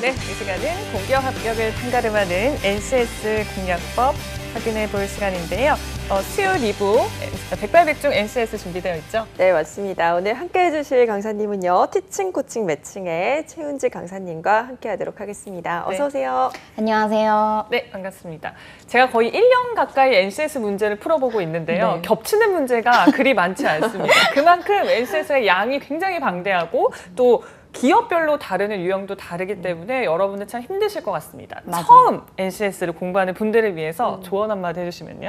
네, 이 시간은 공격 합격을 판가름하는 NCS 공략법 확인해 볼 시간인데요. 수요 2부 백발백중 NCS 준비되어 있죠? 네, 맞습니다. 오늘 함께 해주실 강사님은요. 티칭, 코칭, 매칭의 최은지 강사님과 함께 하도록 하겠습니다. 어서 오세요. 안녕하세요. 네, 반갑습니다. 제가 거의 1년 가까이 NCS 문제를 풀어보고 있는데요. 네. 겹치는 문제가 그리 많지 않습니다. 그만큼 NCS의 양이 굉장히 방대하고 또 기업별로 다루는 유형도 다르기 때문에 여러분들 참 힘드실 것 같습니다. 맞아요. 처음 NCS를 공부하는 분들을 위해서 조언 한마디 해주시면요.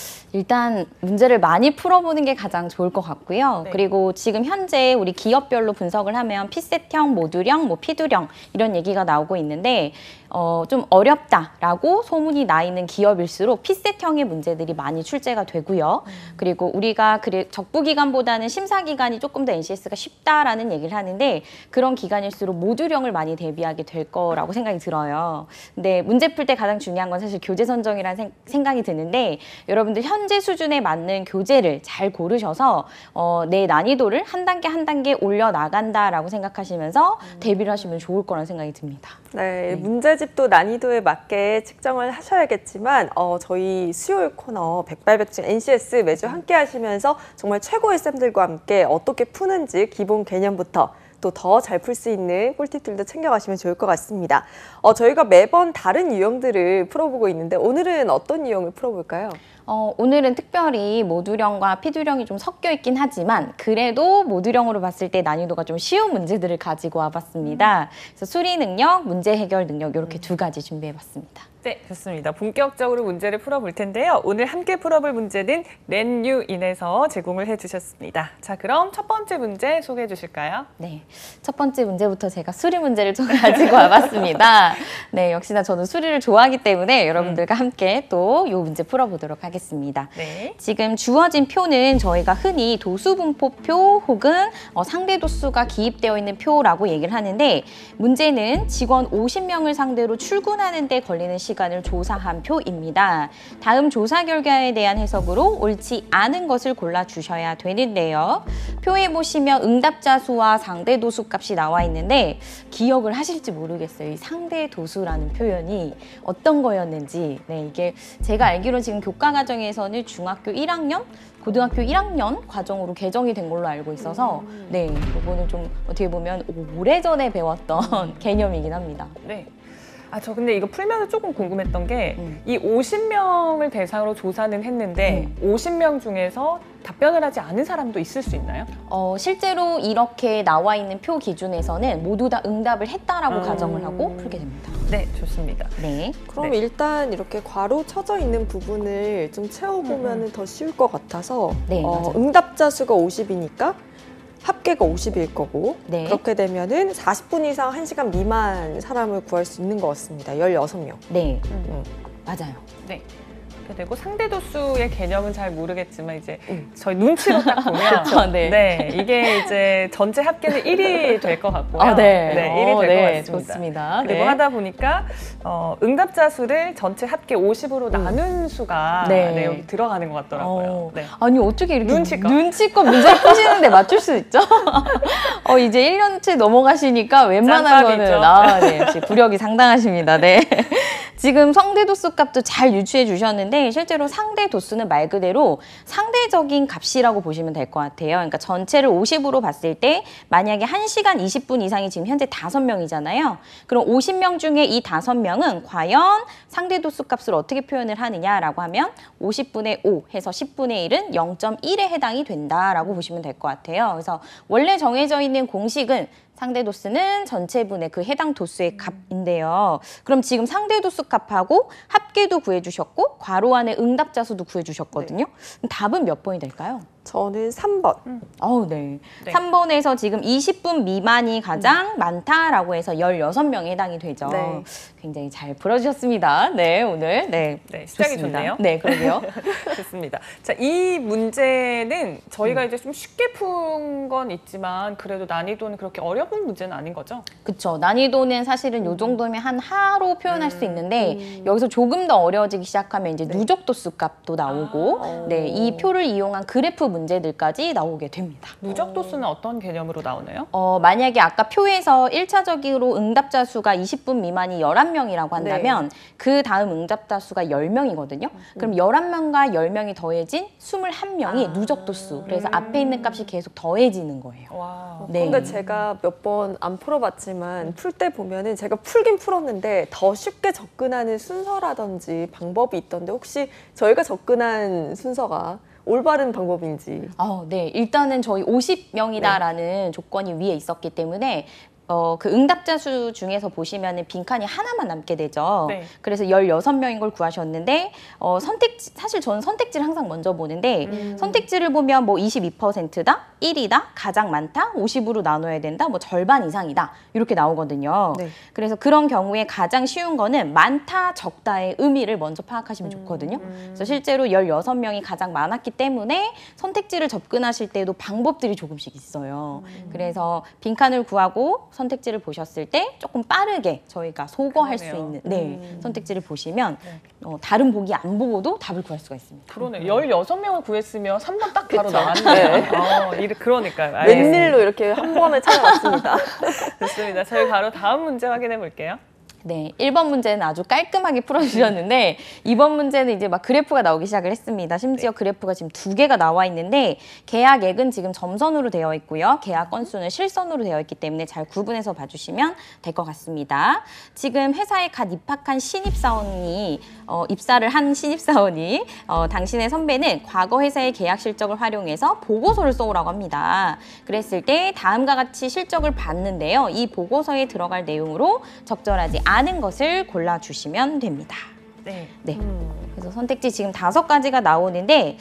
일단 문제를 많이 풀어보는 게 가장 좋을 것 같고요. 네. 그리고 지금 현재 우리 기업별로 분석을 하면 피셋형, 모듈형, 피두령 이런 얘기가 나오고 있는데 좀 어렵다라고 소문이 나 있는 기업일수록 피셋형의 문제들이 많이 출제가 되고요. 그리고 우리가 적부기간보다는 심사기간이 조금 더 NCS가 쉽다라는 얘기를 하는데 그런 기간일수록 모듈형을 많이 대비하게 될 거라고 생각이 들어요. 근데 문제 풀 때 가장 중요한 건 사실 교재 선정이라는 생각이 드는데 여러분들 현재 수준에 맞는 교재를 잘 고르셔서 내 난이도를 한 단계 한 단계 올려나간다라고 생각하시면서 대비를 하시면 좋을 거라는 생각이 듭니다. 네, 문제집도 난이도에 맞게 측정을 하셔야겠지만 저희 수요일 코너 백발백중 NCS 매주 함께 하시면서 정말 최고의 쌤들과 함께 어떻게 푸는지 기본 개념부터 또 더 잘 풀 수 있는 꿀팁들도 챙겨가시면 좋을 것 같습니다. 저희가 매번 다른 유형들을 풀어보고 있는데 오늘은 어떤 유형을 풀어볼까요? 오늘은 특별히 모듈형과 피두령이 좀 섞여 있긴 하지만 그래도 모듈형으로 봤을 때 난이도가 좀 쉬운 문제들을 가지고 와봤습니다. 그래서 수리 능력, 문제 해결 능력 이렇게 두 가지 준비해봤습니다. 네, 좋습니다. 본격적으로 문제를 풀어볼 텐데요. 오늘 함께 풀어볼 문제는 렌유인에서 제공을 해주셨습니다. 자, 그럼 첫 번째 문제 소개해 주실까요? 네, 첫 번째 문제부터 제가 수리 문제를 좀 가지고 와봤습니다. 네, 역시나 저는 수리를 좋아하기 때문에 여러분들과 함께 또 이 문제 풀어보도록 하겠습니다. 네. 지금 주어진 표는 저희가 흔히 도수분포표 혹은 상대 도수가 기입되어 있는 표라고 얘기를 하는데 문제는 직원 50명을 상대로 출근하는 데 걸리는 시간을 조사한 표입니다. 다음 조사 결과에 대한 해석으로 옳지 않은 것을 골라주셔야 되는데요. 표에 보시면 응답자 수와 상대 도수 값이 나와 있는데 기억을 하실지 모르겠어요. 이 상대 도수라는 표현이 어떤 거였는지. 네, 이게 제가 알기로 지금 교과 과정에서는 중학교 1학년, 고등학교 1학년 과정으로 개정이 된 걸로 알고 있어서 네, 이거는 좀 어떻게 보면 오래전에 배웠던 개념이긴 합니다. 네. 저 근데 이거 풀면서 조금 궁금했던 게 이 50명을 대상으로 조사는 했는데 50명 중에서 답변을 하지 않은 사람도 있을 수 있나요? 실제로 이렇게 나와 있는 표 기준에서는 모두 다 응답을 했다라고 가정을 하고 풀게 됩니다. 네, 좋습니다. 네. 그럼 네. 일단 이렇게 괄호 쳐져 있는 부분을 좀 채워보면 더 쉬울 것 같아서 네, 맞아요. 응답자 수가 50이니까 합계가 50일 거고 네. 그렇게 되면은 40분 이상 1시간 미만 사람을 구할 수 있는 것 같습니다. 16명. 네, 맞아요. 네. 이렇게 되고 상대 도수의 개념은 잘 모르겠지만 이제 저희 눈치로 딱 보면 그쵸, 네. 네, 이게 이제 전체 합계는 1이 될 것 같고요. 네. 네, 1이 될 것 같습니다. 좋습니다. 그리고 네. 하다 보니까 응답자 수를 전체 합계 50으로 나눈 수가 네. 여기 들어가는 것 같더라고요. 네. 아니 어떻게 이렇게 눈치껏 문제 푸시는데 맞출 수 있죠? 이제 1년째 넘어가시니까 웬만한 짬밥이죠. 거는 네, 역시 구력이 상당하십니다. 네. 지금 상대 도수 값도 잘 유추해 주셨는데 실제로 상대 도수는 말 그대로 상대적인 값이라고 보시면 될 것 같아요. 그러니까 전체를 50으로 봤을 때 만약에 1시간 20분 이상이 지금 현재 5명이잖아요. 그럼 50명 중에 이 5명은 과연 상대 도수 값을 어떻게 표현을 하느냐라고 하면 50분의 5 해서 10분의 1은 0.1에 해당이 된다라고 보시면 될 것 같아요. 그래서 원래 정해져 있는 공식은 상대 도수는 전체분의 그 해당 도수의 값인데요. 그럼 지금 상대 도수 값하고 합계도 구해주셨고 괄호 안에 응답자 수도 구해주셨거든요. 그럼 답은 몇 번이 될까요? 저는 3번. 네. 네. 3번에서 지금 20분 미만이 가장 많다라고 해서 16명에 해당이 되죠. 네. 굉장히 잘 풀어주셨습니다. 네, 오늘. 네, 시작이 좋습니다. 좋네요. 네, 그러게요. 좋습니다. 자, 이 문제는 저희가 이제 좀 쉽게 푼 건 있지만 그래도 난이도는 그렇게 어렵지 어려운 문제는 아닌 거죠? 그쵸. 난이도는 사실은 요 정도면 한 하로 표현할 수 있는데 여기서 조금 더 어려워지기 시작하면 이제 누적 도수 값도 나오고 네, 이 표를 이용한 그래프 문제들까지 나오게 됩니다. 누적 도수는 어떤 개념으로 나오나요? 만약에 아까 표에서 1차적으로 응답자 수가 20분 미만이 11명이라고 한다면 그 다음 응답자 수가 10명이거든요. 그럼 11명과 10명이 더해진 21명이 누적 도수. 그래서 앞에 있는 값이 계속 더해지는 거예요. 와. 네. 근데 제가 몇 번 안 풀어봤지만 풀 때 보면은 제가 풀긴 풀었는데 더 쉽게 접근하는 순서라든지 방법이 있던데 혹시 저희가 접근한 순서가 올바른 방법인지. 네. 일단은 저희 50명이다라는 조건이 위에 있었기 때문에 그 응답자 수 중에서 보시면은 빈칸이 하나만 남게 되죠. 네. 그래서 16명인 걸 구하셨는데 사실 저는 선택지를 항상 먼저 보는데 선택지를 보면 뭐 22%다, 1이다, 가장 많다, 50으로 나눠야 된다, 뭐 절반 이상이다 이렇게 나오거든요. 네. 그래서 그런 경우에 가장 쉬운 거는 많다, 적다의 의미를 먼저 파악하시면 좋거든요. 그래서 실제로 16명이 가장 많았기 때문에 선택지를 접근하실 때도 방법들이 조금씩 있어요. 그래서 빈칸을 구하고 선택지를 보셨을 때 조금 빠르게 저희가 소거할 수 그러네요. 있는 선택지를 보시면 다른 보기 안 보고도 답을 구할 수가 있습니다. 그러네. 16명을 구했으면 3번 딱 바로 그쵸? 나왔네요. 그러니까요. 웬일로 이렇게 한 번에 찾아왔습니다. 좋습니다. 저희 바로 다음 문제 확인해 볼게요. 네, 1번 문제는 아주 깔끔하게 풀어주셨는데 2번 문제는 이제 막 그래프가 나오기 시작을 했습니다. 심지어 그래프가 지금 2개가 나와 있는데 계약액은 지금 점선으로 되어 있고요. 계약 건수는 실선으로 되어 있기 때문에 잘 구분해서 봐주시면 될 것 같습니다. 지금 회사에 갓 입학한 신입사원이 입사를 한 신입사원이 당신의 선배는 과거 회사의 계약 실적을 활용해서 보고서를 써오라고 합니다. 그랬을 때 다음과 같이 실적을 봤는데요. 이 보고서에 들어갈 내용으로 적절하지 않은 것을 골라주시면 됩니다. 네. 네. 그래서 선택지 지금 5가지가 나오는데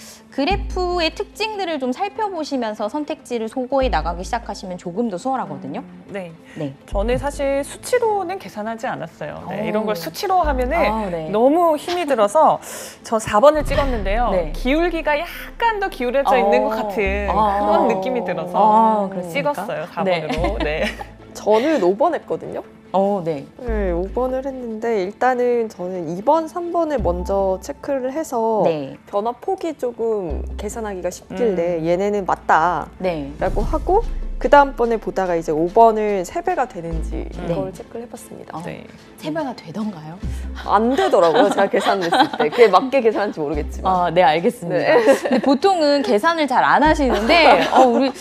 그래프의 특징들을 좀 살펴보시면서 선택지를 소거해 나가기 시작하시면 조금 더 수월하거든요. 네. 네. 저는 사실 수치로는 계산하지 않았어요. 네, 이런 걸 수치로 하면은 네. 너무 힘이 들어서 저 4번을 찍었는데요. 네. 기울기가 약간 더 기울어져 있는 것 같은 그런 느낌이 들어서 찍었어요. 4번으로. 네. 저는 5번 했거든요. 네. 네, 5번을 했는데 일단은 저는 2번, 3번을 먼저 체크를 해서 네. 변화 폭이 조금 계산하기가 쉽길래 얘네는 맞다라고 네. 하고 그 다음번에 보다가 이제 5번을 3배가 되는지 네. 이걸 체크를 해봤습니다. 네. 3배가 되던가요? 안 되더라고요. 제가 계산했을 때. 그게 맞게 계산한지 모르겠지만. 네, 알겠습니다. 네. 근데 보통은 계산을 잘 안 하시는데 우리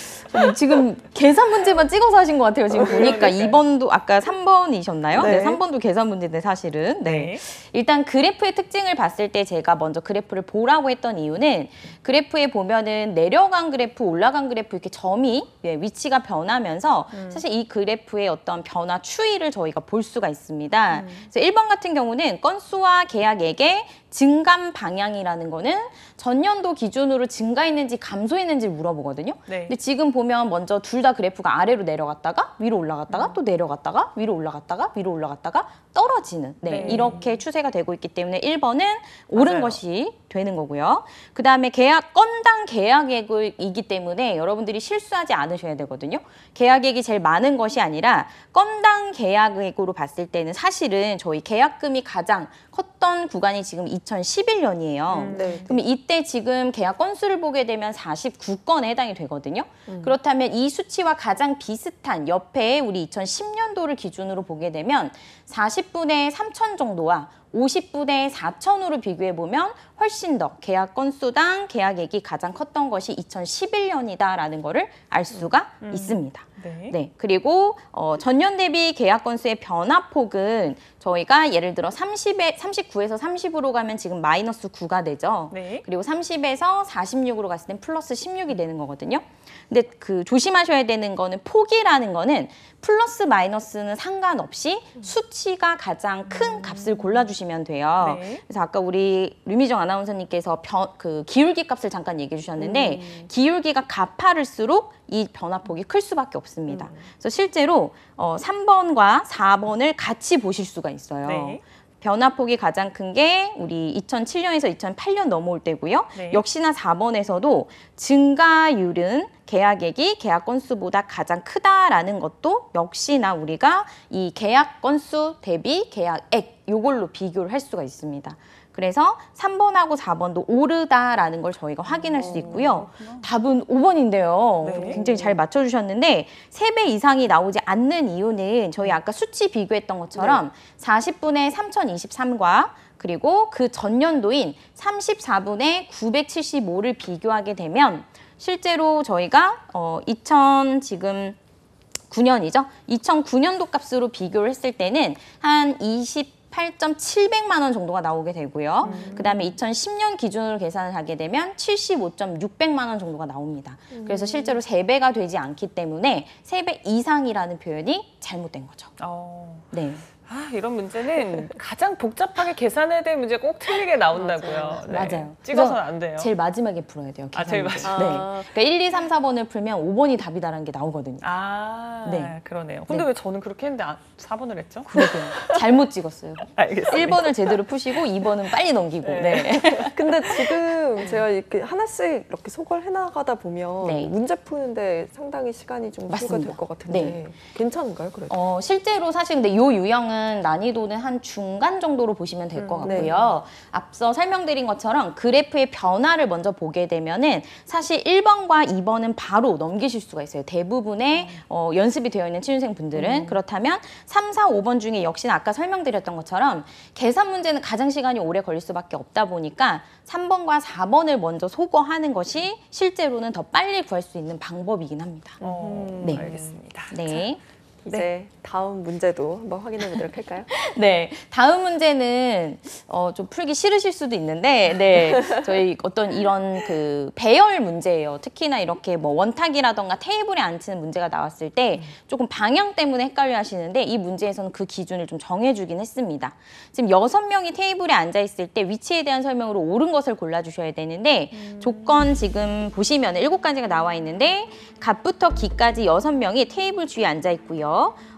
지금 계산 문제만 찍어서 하신 것 같아요. 지금 보니까 2번도 아까 3번이셨나요? 네. 네, 3번도 계산 문제인데 사실은. 네. 네. 일단 그래프의 특징을 봤을 때 제가 먼저 그래프를 보라고 했던 이유는 그래프에 보면은 내려간 그래프, 올라간 그래프 이렇게 점이 위치가 변하면서 사실 이 그래프의 어떤 변화 추이를 저희가 볼 수가 있습니다. 그래서 1번 같은 경우는 건수와 계약액의 증감 방향이라는 거는 전년도 기준으로 증가했는지 감소했는지 물어보거든요. 네. 근데 지금 보면 먼저 둘 다 그래프가 아래로 내려갔다가 위로 올라갔다가 또 내려갔다가 위로 올라갔다가 위로 올라갔다가 떨어지는 네. 이렇게 추세가 되고 있기 때문에 1번은 옳은 맞아요. 것이 되는 거고요. 그다음에 건당 계약액이기 때문에 여러분들이 실수하지 않으셔야 되거든요. 계약액이 제일 많은 것이 아니라 건당 계약액으로 봤을 때는 사실은 저희 계약금이 가장 컸던 구간이 지금 2011년이에요. 네. 그럼 이때 지금 계약 건수를 보게 되면 49건에 해당이 되거든요. 그렇다면 이 수치와 가장 비슷한 옆에 우리 2010년도를 기준으로 보게 되면 40분의 3천 정도와 50분의 4천으로 비교해보면 훨씬 더 계약 건수당 계약액이 가장 컸던 것이 2011년이다라는 거를 알 수가 있습니다. 네. 네, 그리고 전년 대비 계약 건수의 변화폭은 저희가 예를 들어 39에서 30으로 가면 지금 마이너스 9가 되죠. 네. 그리고 30에서 46으로 갔을 땐 플러스 16이 되는 거거든요. 근데 조심하셔야 되는 거는 폭이라는 거는 플러스 마이너스는 상관없이 수치가 가장 큰 값을 골라주시면 돼요. 네. 그래서 아까 우리 류미정 아나운서님께서 기울기 값을 잠깐 얘기해 주셨는데 기울기가 가파를수록 이 변화폭이 클 수밖에 없습니다. 그래서 실제로 3번과 4번을 같이 보실 수가 있어요. 네. 변화폭이 가장 큰 게 우리 2007년에서 2008년 넘어올 때고요. 네. 역시나 4번에서도 증가율은 계약액이 계약 건수보다 가장 크다라는 것도 역시나 우리가 이 계약 건수 대비 계약액 요걸로 비교를 할 수가 있습니다. 그래서 3번하고 4번도 오르다라는 걸 저희가 확인할 수 있고요. 답은 5번인데요. 네. 굉장히 잘 맞춰주셨는데 3배 이상이 나오지 않는 이유는 저희 아까 수치 비교했던 것처럼 40분의 3023과 그리고 그 전년도인 34분의 975를 비교하게 되면 실제로 저희가 2009년이죠. 2009년도 값으로 비교를 했을 때는 한 28.700만 원 정도가 나오게 되고요. 그다음에 2010년 기준으로 계산을 하게 되면 75.600만 원 정도가 나옵니다. 그래서 실제로 3배가 되지 않기 때문에 3배 이상이라는 표현이 잘못된 거죠. 네. 이런 문제는 가장 복잡하게 계산해야 될 문제가 꼭 틀리게 나온다고요. 네. 맞아요. 찍어서는 안 돼요. 제일 마지막에 풀어야 돼요. 제일 문제. 마지막. 네. 그러니까 1, 2, 3, 4번을 풀면 5번이 답이다라는 게 나오거든요. 네. 그러네요. 근데 네. 왜 저는 그렇게 했는데 4번을 했죠? 그러게요. 잘못 찍었어요. 알겠습니다. 1번을 제대로 푸시고 2번은 빨리 넘기고. 네. 근데 지금 제가 이렇게 하나씩 이렇게 소개를 해나가다 보면 네. 문제 푸는데 상당히 시간이 좀 소요가 맞습니다. 될 것 같은데 네. 괜찮은가요? 그래도? 실제로 사실 근데 이 유형은 난이도는 한 중간 정도로 보시면 될 것 네. 같고요. 앞서 설명드린 것처럼 그래프의 변화를 먼저 보게 되면은 사실 1번과 2번은 바로 넘기실 수가 있어요. 대부분의 연습이 되어 있는 취준생 분들은. 그렇다면 3, 4, 5번 중에 역시나 아까 설명드렸던 것처럼 계산 문제는 가장 시간이 오래 걸릴 수밖에 없다 보니까 3번과 4번을 먼저 소거하는 것이 실제로는 더 빨리 구할 수 있는 방법이긴 합니다. 네. 알겠습니다. 네. 이제 다음 문제도 한번 확인해 보도록 할까요? 네, 다음 문제는 좀 풀기 싫으실 수도 있는데, 네, 저희 어떤 이런 그 배열 문제예요. 특히나 이렇게 뭐 원탁이라던가 테이블에 앉히는 문제가 나왔을 때 조금 방향 때문에 헷갈려 하시는데 이 문제에서는 그 기준을 좀 정해주긴 했습니다. 지금 6명이 테이블에 앉아 있을 때 위치에 대한 설명으로 옳은 것을 골라주셔야 되는데 조건 지금 보시면 7가지가 나와 있는데 갑부터 기까지 6명이 테이블 주위에 앉아 있고요.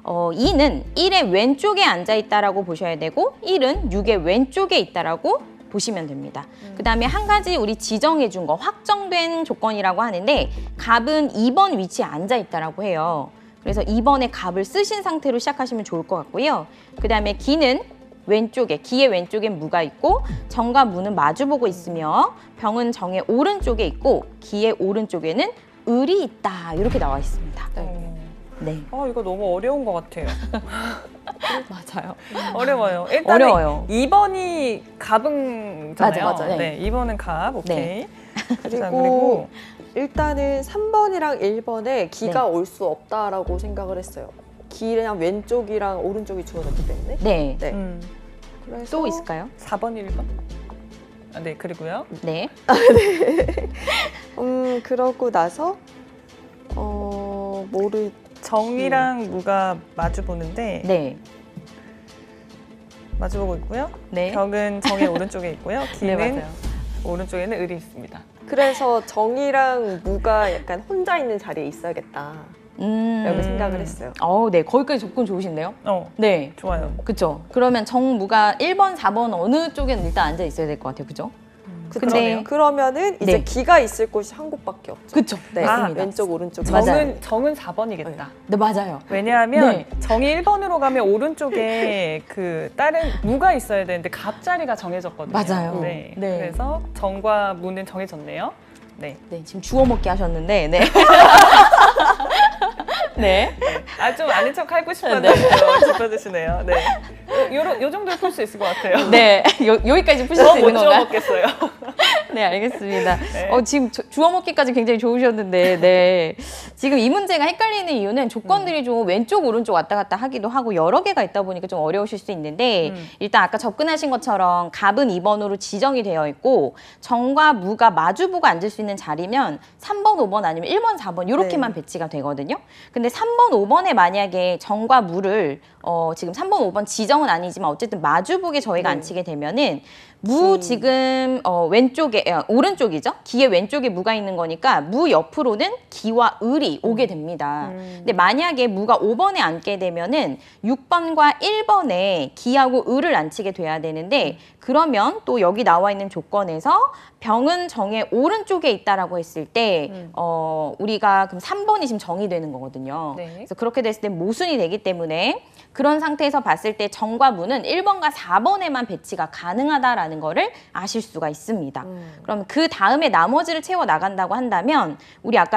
2는 1의 왼쪽에 앉아 있다라고 보셔야 되고 1은 6의 왼쪽에 있다라고 보시면 됩니다. 그다음에 한 가지 우리 지정해 준 거 확정된 조건이라고 하는데 갑은 2번 위치에 앉아 있다라고 해요. 그래서 2번의 갑을 쓰신 상태로 시작하시면 좋을 것 같고요. 그다음에 기는 왼쪽에, 기의 왼쪽엔 무가 있고 정과 무는 마주보고 있으며 병은 정의 오른쪽에 있고 기의 오른쪽에는 을이 있다. 이렇게 나와 있습니다. 네. 이거 너무 어려운 것 같아요. 맞아요. 어려워요. 일단 어려워요. 2번이 갑은잖아요. 맞아. 네. 2번은 갑. 오케이. 네. 그리고 일단은 3번이랑 1번에 기가 네. 올 수 없다라고 생각을 했어요. 기랑 왼쪽이랑 오른쪽이 주어졌기 때문에. 네. 네. 그래서 또 있을까요? 4번, 1번. 네, 그리고요. 네. 그러고 나서 뭐를 정이랑 무가 마주 보는데 네. 마주 보고 있고요. 네. 벽은 정의 오른쪽에 있고요. 네, 기는 맞아요. 오른쪽에는 을이 있습니다. 그래서 정이랑 무가 약간 혼자 있는 자리에 있어야겠다. 라고 생각을 했어요. 네. 거기까지 접근 좋으신데요? 네. 좋아요. 그쵸. 그러면 정무가 1번, 4번 어느 쪽에는 일단 앉아 있어야 될 것 같아요. 그죠? 근데 그러면은 이제 네. 기가 있을 곳이 한 곳밖에 없죠. 그쵸. 네. 맞습니다. 왼쪽, 오른쪽. 맞아요. 정은 4번이겠다. 네, 맞아요. 왜냐하면 네. 정이 1번으로 가면 오른쪽에 그 다른 무가 있어야 되는데 갑 자리가 정해졌거든요. 맞아요. 네. 네. 그래서 정과 무는 정해졌네요. 네. 네, 지금 주워 먹기 하셨는데, 네. 네. 좀 아닌 척 하고 싶었는데 짚어주시네요. 네. 요 정도에 풀 수 있을 것 같아요. 네. 여기까지 푸실 수 있는 못 건가요? 먹겠어요. 네, 알겠습니다. 네. 지금 주워 먹기까지 굉장히 좋으셨는데, 네. 지금 이 문제가 헷갈리는 이유는 조건들이 좀 왼쪽, 오른쪽 왔다 갔다 하기도 하고 여러 개가 있다 보니까 좀 어려우실 수 있는데, 일단 아까 접근하신 것처럼 갑은 2번으로 지정이 되어 있고, 정과 무가 마주보고 앉을 수 있는 자리면 3번, 5번 아니면 1번, 4번 이렇게만 배치가 되거든요. 근데 3번, 5번에 만약에 정과 무를 지금 3번, 5번 지정은 아니지만 어쨌든 마주보게 저희가 앉히게 되면은 무 지금 왼쪽에 오른쪽이죠. 기의 왼쪽에 무가 있는 거니까 무 옆으로는 기와 을이 답이 오게 됩니다. 근데 만약에 무가 5번에 앉게 되면은 6번과 1번에 기하고 을을 앉히게 돼야 되는데 그러면 또 여기 나와 있는 조건에서 병은 정의 오른쪽에 있다라고 했을 때 우리가 그럼 3번이 지금 정의되는 거거든요. 네. 그래서 그렇게 됐을 때 모순이 되기 때문에 그런 상태에서 봤을 때 정과 무는 1번과 4번에만 배치가 가능하다라는 거를 아실 수가 있습니다. 그럼 그 다음에 나머지를 채워 나간다고 한다면 우리 아까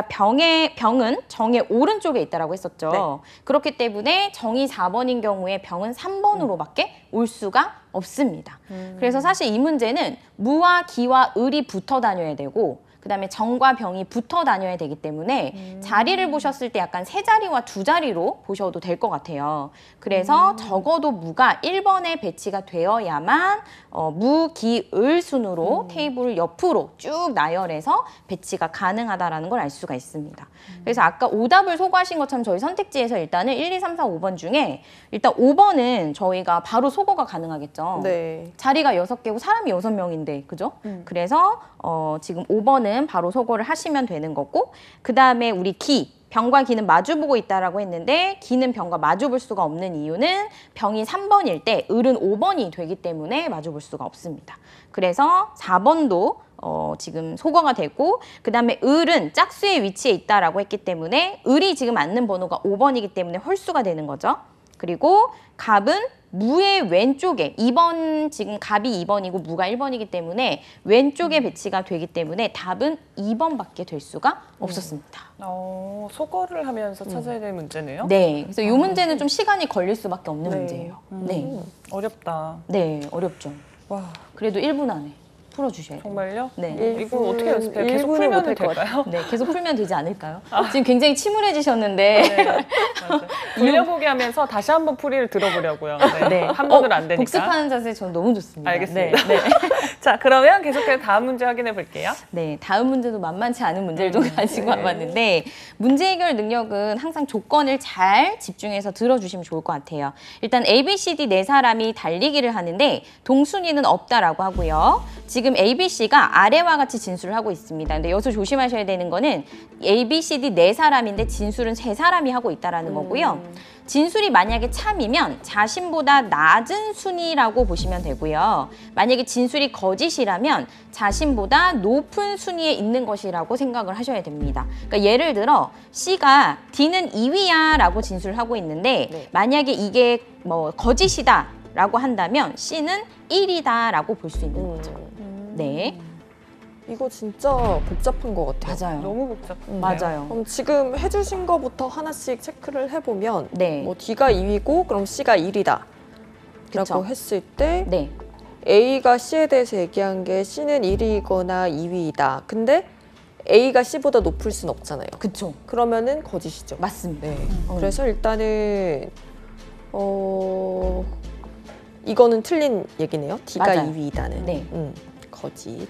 병은 정의 오른쪽에 있다라고 했었죠. 네. 그렇기 때문에 정이 4번인 경우에 병은 3번으로밖에 올 수가 없습니다. 그래서 사실 이 문제는 무와 기와 을이 붙어 다녀야 되고 그다음에 정과 병이 붙어 다녀야 되기 때문에 자리를 보셨을 때 약간 세 자리와 두 자리로 보셔도 될 것 같아요. 그래서 적어도 무가 1번에 배치가 되어야만 무, 기, 을 순으로 테이블을 옆으로 쭉 나열해서 배치가 가능하다라는 걸 알 수가 있습니다. 그래서 아까 오답을 소거하신 것처럼 저희 선택지에서 일단은 1, 2, 3, 4, 5번 중에 일단 5번은 저희가 바로 소거가 가능하겠죠. 네. 자리가 6개고 사람이 6명인데, 그죠? 그래서 지금 5번은 바로 소거를 하시면 되는 거고, 그 다음에 우리 기, 병과 기는 마주보고 있다라고 했는데 기는 병과 마주볼 수가 없는 이유는 병이 3번일 때 을은 5번이 되기 때문에 마주볼 수가 없습니다. 그래서 4번도 지금 소거가 되고 그 다음에 을은 짝수의 위치에 있다라고 했기 때문에 을이 지금 앉는 번호가 5번이기 때문에 홀수가 되는 거죠. 그리고 갑은 무의 왼쪽에 2번 지금 갑이 2번이고 무가 1번이기 때문에 왼쪽에 배치가 되기 때문에 답은 2번밖에 될 수가 없었습니다. 소거를 하면서 찾아야 될 문제네요. 네, 그래서 이 문제는 좀 시간이 걸릴 수밖에 없는 문제예요. 네, 어렵다. 네, 어렵죠. 와, 그래도 1분 안에 풀어주셔야 돼요. 정말요? 네. 이거 어떻게 연습해요? 계속 일부는 풀면 못할 것 될까요? 네, 계속 풀면 되지 않을까요? 지금 굉장히 침울해지셨는데. 네, 맞아요. 돌려보기 하면서 다시 한번 풀이를 들어보려고요. 네. 네. 한 번은 안 되니까. 복습하는 자세 전 너무 좋습니다. 알겠습니다. 네, 네. 자, 그러면 계속해서 다음 문제 확인해 볼게요. 네, 다음 문제도 만만치 않은 문제를 좀 가지고 와봤는데 문제 해결 능력은 항상 조건을 잘 집중해서 들어주시면 좋을 것 같아요. 일단 A, B, C, D 네 사람이 달리기를 하는데 동순위는 없다라고 하고요. 지금 A, B, C가 아래와 같이 진술을 하고 있습니다. 근데 여기서 조심하셔야 되는 거는 A, B, C, D 네 사람인데 진술은 세 사람이 하고 있다라는 거고요. 진술이 만약에 참이면 자신보다 낮은 순위라고 보시면 되고요. 만약에 진술이 거짓이라면 자신보다 높은 순위에 있는 것이라고 생각을 하셔야 됩니다. 그러니까 예를 들어 C가 D는 2위야 라고 진술을 하고 있는데 네. 만약에 이게 뭐 거짓이다 라고 한다면 C는 1이다 라고 볼 수 있는 거죠. 네, 이거 진짜 복잡한 것 같아요. 맞아요. 너무 복잡해요. 맞아요. 그럼 지금 해주신 거부터 하나씩 체크를 해보면 네. 뭐 D가 2위고 그럼 C가 1이다 그쵸. 라고 했을 때 네. A가 C에 대해서 얘기한 게 C는 1위거나 2위이다. 근데 A가 C보다 높을 순 없잖아요. 그쵸. 그러면은 거짓이죠. 맞습니다. 네. 그래서 일단은 이거는 틀린 얘기네요. D가 맞아요. 2위이다는. 네. 거짓.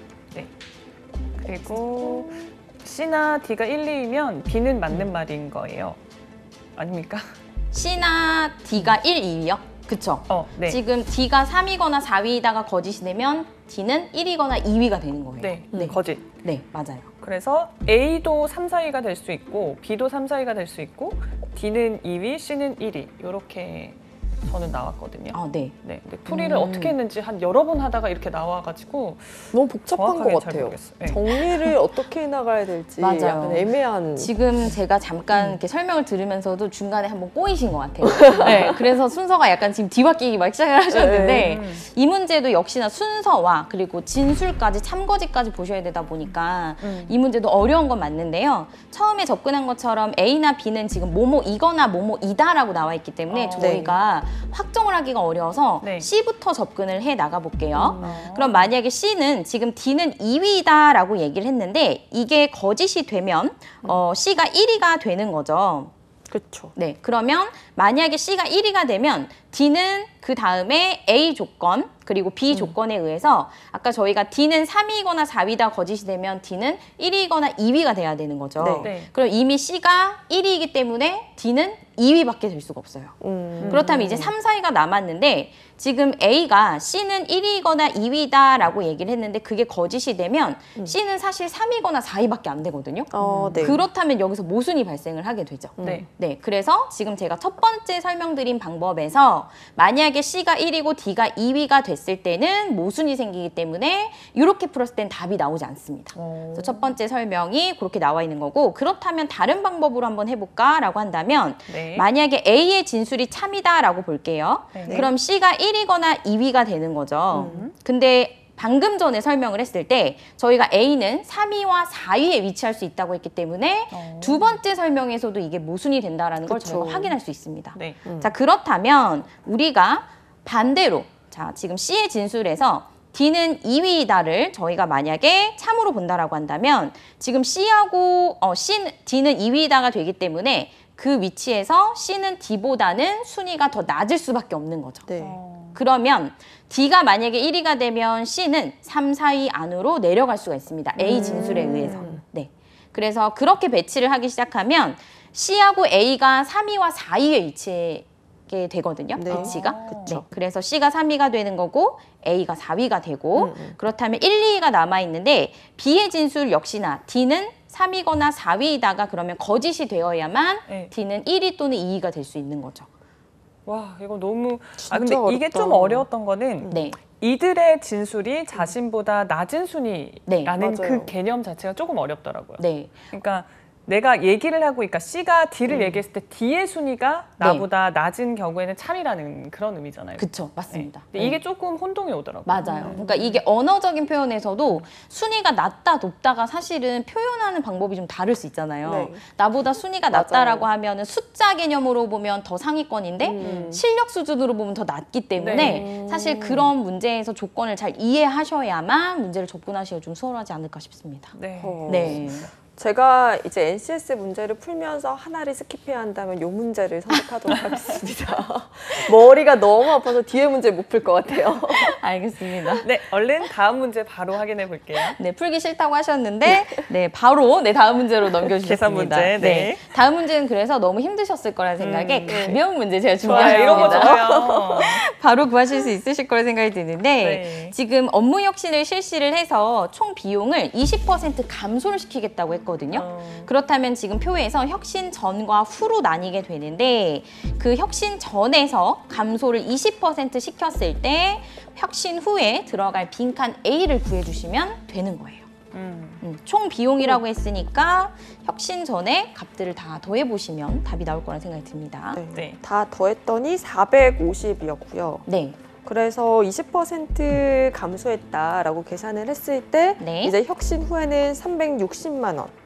그리고 C나 D가 1, 2위면 B는 맞는 말인 거예요. 아닙니까? C나 D가 1, 2위요? 그쵸. 네. 지금 D가 3위거나 4위이다가 거짓이 되면 D는 1위거나 2위가 되는 거예요. 네, 거짓. 네, 맞아요. 그래서 A도 3, 4위가 될 수 있고 B도 3, 4위가 될 수 있고 D는 2위, C는 1위 이렇게 저는 나왔거든요. 아, 네. 네, 근데 풀이를 어떻게 했는지 한 여러 번 하다가 이렇게 나와가지고 너무 복잡한 정확하게 것 잘 같아요. 모르겠어요. 네. 정리를 어떻게 해나가야 될지 맞아요. 약간 애매한. 지금 제가 잠깐 이렇게 설명을 들으면서도 중간에 한번 꼬이신 것 같아요. 네, 그래서 순서가 약간 지금 뒤바뀌기 막 시작을 하셨는데 이 문제도 역시나 순서와 그리고 진술까지 참거짓까지 보셔야 되다 보니까 이 문제도 어려운 건 맞는데요. 처음에 접근한 것처럼 A나 B는 지금 뭐뭐이거나 뭐뭐이다라고 나와 있기 때문에 저희가 확정을 하기가 어려워서 네. C부터 접근을 해 나가 볼게요. 그럼 만약에 C는 지금 D는 2위다라고 얘기를 했는데 이게 거짓이 되면 C가 1위가 되는 거죠. 그렇죠. 네, 그러면 만약에 C가 1위가 되면 D는 그 다음에 A 조건 그리고 B 조건에 의해서 아까 저희가 D는 3위거나 4위다 거짓이 되면 D는 1위거나 2위가 돼야 되는 거죠. 네. 네. 그럼 이미 C가 1위이기 때문에 D는 2위밖에 될 수가 없어요. 그렇다면 이제 3, 4위가 남았는데 지금 A가 C는 1위거나 2위다라고 얘기를 했는데 그게 거짓이 되면 C는 사실 3위거나 4위밖에 안 되거든요. 네. 그렇다면 여기서 모순이 발생을 하게 되죠. 네. 네, 그래서 지금 제가 첫 번째 설명드린 방법에서 만약에 C가 1위고 D가 2위가 됐을 때는 모순이 생기기 때문에 이렇게 풀었을 땐 답이 나오지 않습니다. 그래서 첫 번째 설명이 그렇게 나와 있는 거고 그렇다면 다른 방법으로 한번 해볼까라고 한다면 네. 만약에 A의 진술이 참이다라고 볼게요. 네. 그럼 C가 1위거나 2위가 되는 거죠. 근데 방금 전에 설명을 했을 때 저희가 A는 3위와 4위에 위치할 수 있다고 했기 때문에 두 번째 설명에서도 이게 모순이 된다라는 걸 그쵸. 저희가 확인할 수 있습니다. 네. 자, 그렇다면 우리가 반대로 자, 지금 C의 진술에서 D는 2위다를 저희가 만약에 참으로 본다라고 한다면 지금 D는 2위다가 되기 때문에 그 위치에서 C는 D보다는 순위가 더 낮을 수밖에 없는 거죠. 네. 그러면 D가 만약에 1위가 되면 C는 3, 4위 안으로 내려갈 수가 있습니다. A 진술에 의해서. 네. 그래서 그렇게 배치를 하기 시작하면 C하고 A가 3위와 4위에 위치하게 되거든요. 네. 배치가. 그쵸. 네. 그래서 C가 3위가 되는 거고 A가 4위가 되고 그렇다면 1, 2위가 남아있는데 B의 진술 역시나 D는 3위거나 4위이다가 그러면 거짓이 되어야만 네. D는 1위 또는 2위가 될 수 있는 거죠. 와, 이거 너무. 진짜 근데 이게 어렵다. 좀 어려웠던 거는 네. 이들의 진술이 자신보다 낮은 순위라는 네, 맞아요. 그 개념 자체가 조금 어렵더라고요. 네. 그러니까 내가 얘기를 하고, 그러니까 C가 D를 얘기했을 때 D의 순위가 네. 나보다 낮은 경우에는 참이라는 그런 의미잖아요. 그쵸. 맞습니다. 근데 네. 이게 조금 혼동이 오더라고요. 맞아요. 그러니까 이게 언어적인 표현에서도 순위가 낮다, 높다가 사실은 표현하는 방법이 좀 다를 수 있잖아요. 네. 나보다 순위가 맞아요. 낮다라고 하면은 숫자 개념으로 보면 더 상위권인데 실력 수준으로 보면 더 낮기 때문에 네. 사실 그런 문제에서 조건을 잘 이해하셔야만 문제를 접근하시기가 좀 수월하지 않을까 싶습니다. 네. 네. 제가 이제 NCS 문제를 풀면서 하나를 스킵해야 한다면 이 문제를 선택하도록 하겠습니다. 머리가 너무 아파서 뒤에 문제 못 풀 것 같아요. 알겠습니다. 네, 얼른 다음 문제 바로 확인해 볼게요. 네, 풀기 싫다고 하셨는데, 네, 바로, 네, 다음 문제로 넘겨주셨습니다. 계산 문제, 네. 다음 문제는 그래서 너무 힘드셨을 거라는 생각에 가벼운 문제 제가 좋아요. 이런 거 준비했습니다. 좋아요. 바로 구하실 수 있으실 거라 생각이 드는데, 네. 지금 업무 혁신을 실시를 해서 총 비용을 20% 감소를 시키겠다고 했거든요. 그렇다면 지금 표에서 혁신 전과 후로 나뉘게 되는데, 그 혁신 전에서 감소를 20% 시켰을 때, 혁신 후에 들어갈 빈칸 A를 구해주시면 되는 거예요. 총 비용이라고 했으니까 혁신 전에 값들을 다 더해보시면 답이 나올 거라는 생각이 듭니다. 네. 네. 다 더했더니 450이었고요. 네. 그래서 20% 감소했다라고 계산을 했을 때 네. 이제 혁신 후에는 360만 원.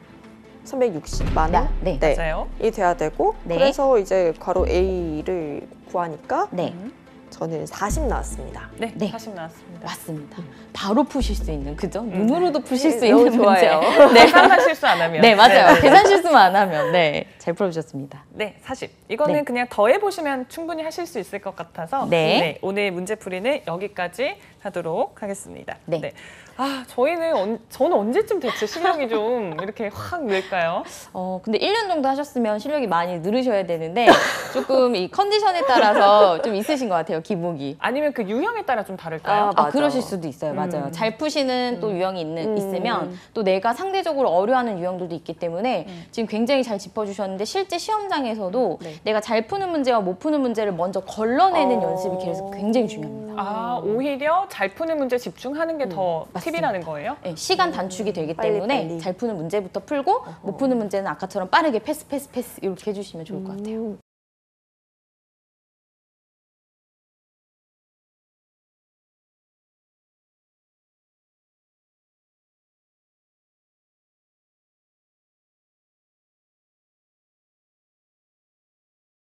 360만 원? 네. 맞아요. 이 돼야 되고 네. 그래서 이제 괄호 A를 구하니까 네. 저는 40 나왔습니다. 네, 네. 40 나왔습니다. 맞습니다. 바로 푸실 수 있는, 그죠? 눈으로도 푸실 수 네, 너무 있는 문제. 좋아요. 네. 계산만 실수 안 하면. 네, 맞아요. 계산 실수만 안 하면. 네. 잘 풀어주셨습니다. 네, 40. 이거는 네. 그냥 더해보시면 충분히 하실 수 있을 것 같아서 네. 오늘 문제풀이는 여기까지 하도록 하겠습니다. 네. 아, 저는 언제쯤 대체 실력이 좀 이렇게 확 늘까요? 근데 1년 정도 하셨으면 실력이 많이 늘으셔야 되는데, 조금 이 컨디션에 따라서 좀 있으신 것 같아요, 기복이. 아니면 그 유형에 따라 좀 다를까요? 아, 맞아. 그러실 수도 있어요. 맞아요. 잘 푸시는 또 유형이 있으면 또 내가 상대적으로 어려워하는 유형들도 있기 때문에 지금 굉장히 잘 짚어주셨는데 실제 시험장에서도 네. 내가 잘 푸는 문제와 못 푸는 문제를 먼저 걸러내는 연습이 그래서 굉장히 중요합니다. 아, 오히려 잘 푸는 문제 집중하는 게 더 맞습니다. 팁이라는 거예요? 네, 시간 단축이 되기 빨리, 때문에 빨리. 잘 푸는 문제부터 풀고 못 푸는 문제는 아까처럼 빠르게 패스 이렇게 해주시면 좋을 것 같아요.